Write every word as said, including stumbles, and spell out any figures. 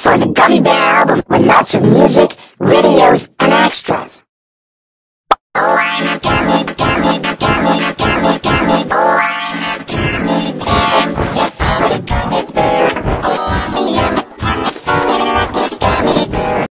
for the Gummy Bear album with lots of music, videos, and